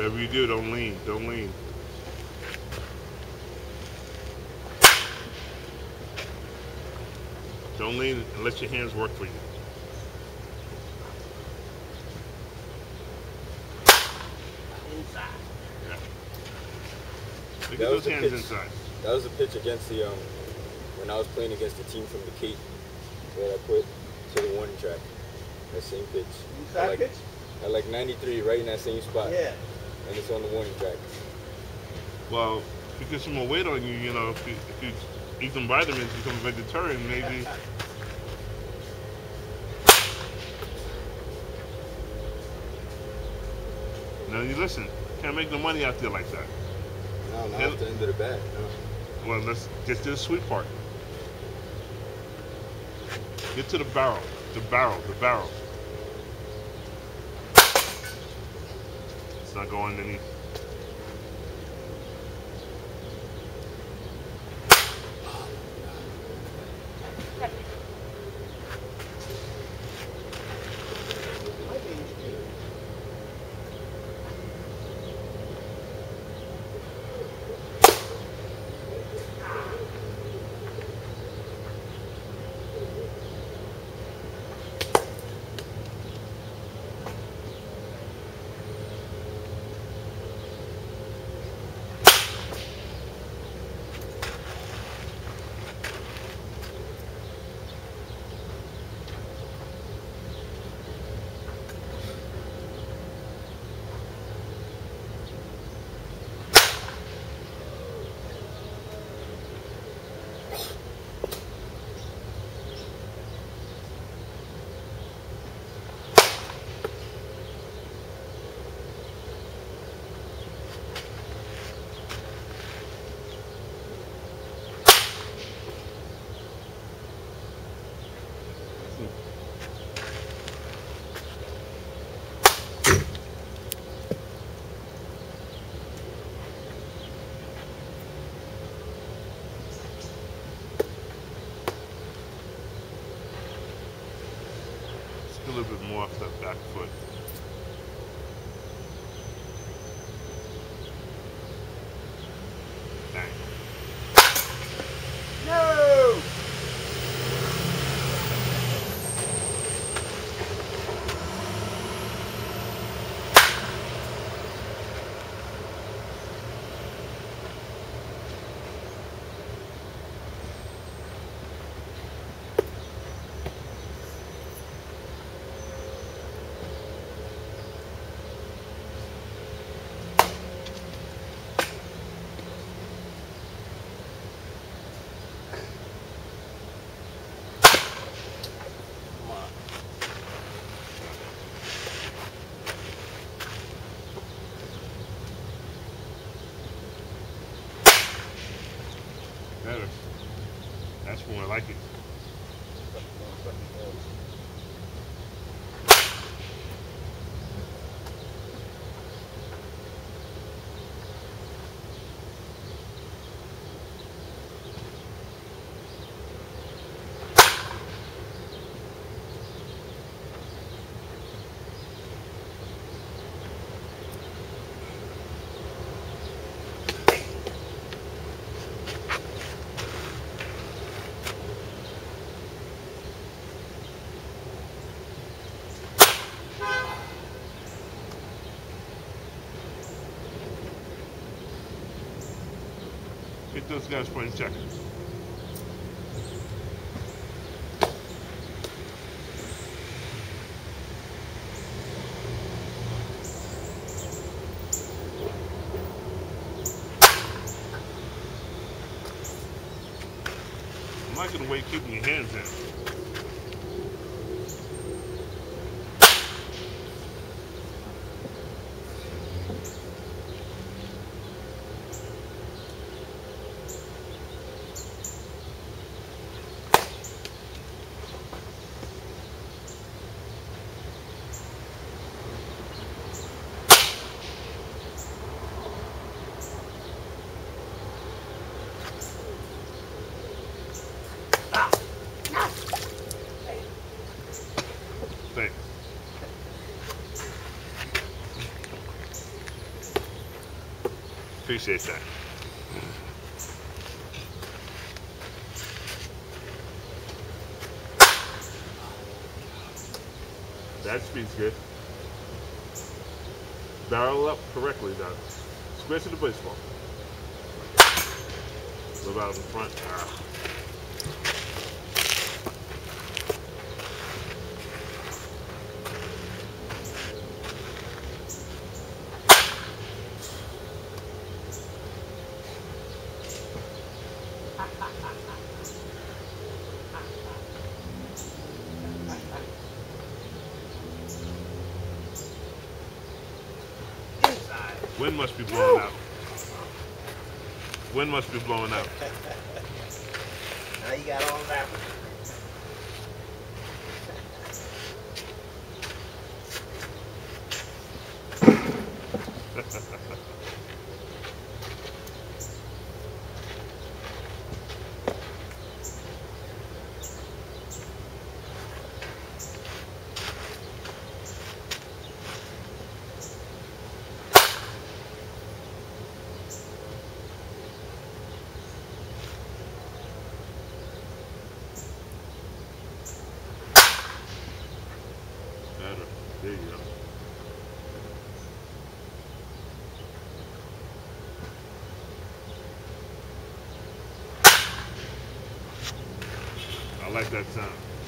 Whatever you do, don't lean. Don't lean. Don't lean and let your hands work for you. Inside. Yeah. Look at those hands inside. That was a pitch against the when I was playing against the team from the Cape that I put to the warning track. That same pitch. Inside pitch? At like 93, right in that same spot. Yeah. And it's on the warning track. Well, if you get some more weight on you, you know, if you eat some vitamins, become a vegetarian, maybe. Now you listen, can't make no money out there like that. No, not at the end of the bat. No. Well, let's get to the sweet part. Get to the barrel. The barrel. It's not going underneath. A little bit more off that back foot. Dang. No! Better. That's more like it. Get those guys playing checkers. I'm not gonna wait keeping your hands in. Thanks. Appreciate that. That speed's good. Barrel up correctly, though. Square to the baseball. A little out in front. Ah. Wind must be blowing out. Wind must be blowing out. Now you got all that. There you go. I like that sound.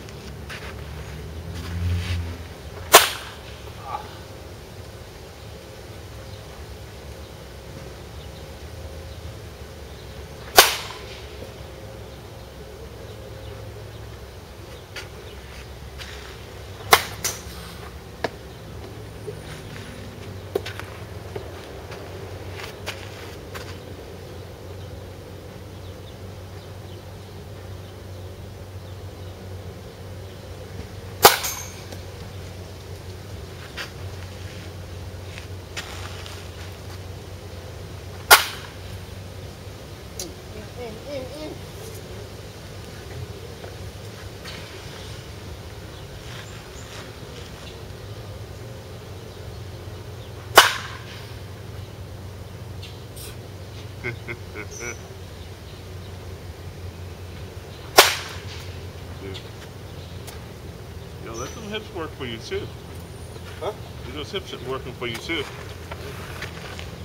Yo, let them hips work for you too. Huh? Those hips are working for you too.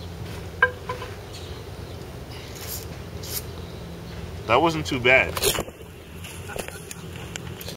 That wasn't too bad.